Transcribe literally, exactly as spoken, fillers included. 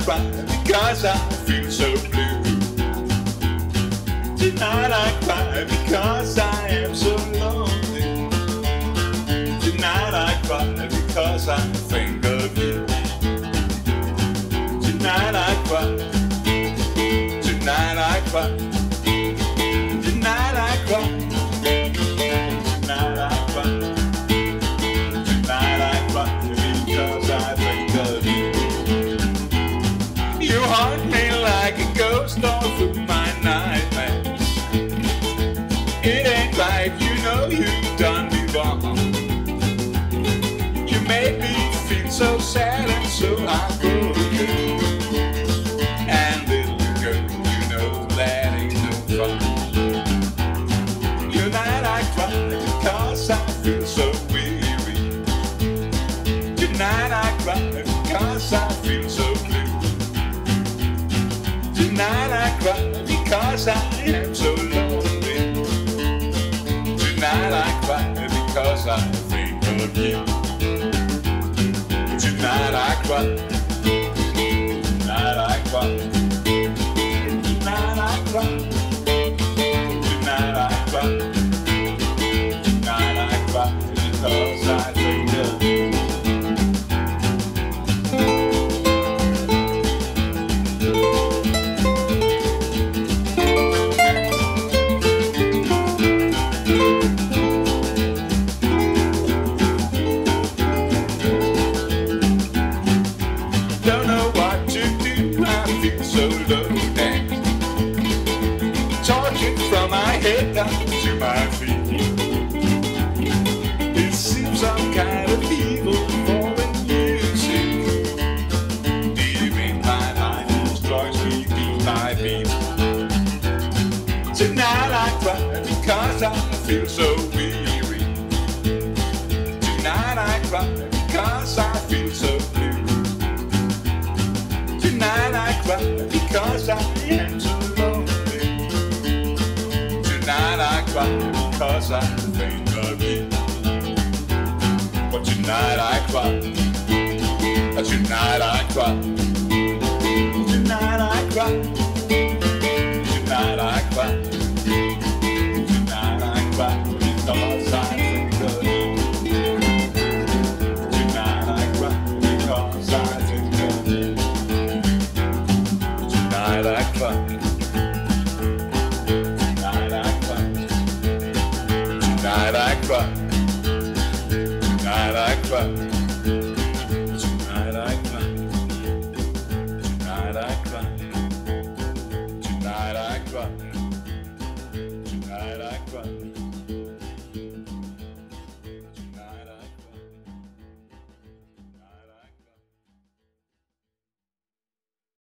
cry because I feel so blue. Tonight I cry because I am so lonely. Tonight I cry because I think of you. Tonight I cry. Tonight I cry. Tonight I cry. Tonight I cry. Tonight I cry because I think of you. You haunt me like a ghost all through my nightmares. It ain't right, you know you've done me wrong. You made me feel so sad and so heartbroken. And little girl, you know that ain't no fun. Tonight I cry because I feel so weary. Tonight I cry because I feel so blue. Tonight I cry because I am so lonely. Tonight I cry because I think of you. Tonight I cry. Tonight I cry. Tonight I cry. Tonight I cry. Tonight I cry because I think of you. Don't know what to do, I feel so low down. Tortured from my head down to my feet. It seems some kind of evil foreign music. Deep in my mind, it destroys me beat by beat. Tonight I cry because I feel so weary. Tonight I cry because I feel so blue. Tonight I cry because I am so lonely. Tonight I cry because I think of you. But tonight I cry. Tonight I cry. Tonight I cry. Tonight I cry. Tonight I cry because I think of you. Tonight I cry because I think of you. Tonight I cry. Tonight I cry. Tonight I cry. Tonight I cry.